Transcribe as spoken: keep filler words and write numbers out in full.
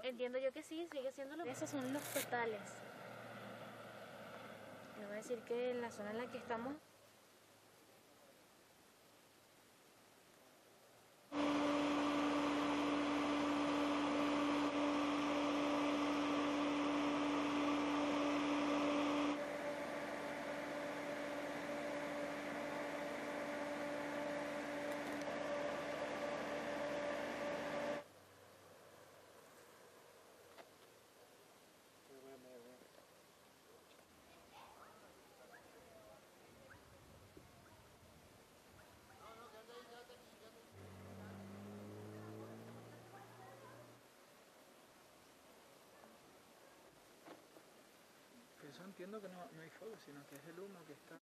Entiendo yo que sí, sigue siendo lo... Esos son los totales. Le voy a decir que en la zona en la que estamos... Yo entiendo que no, no hay fuego, sino que es el humo que está...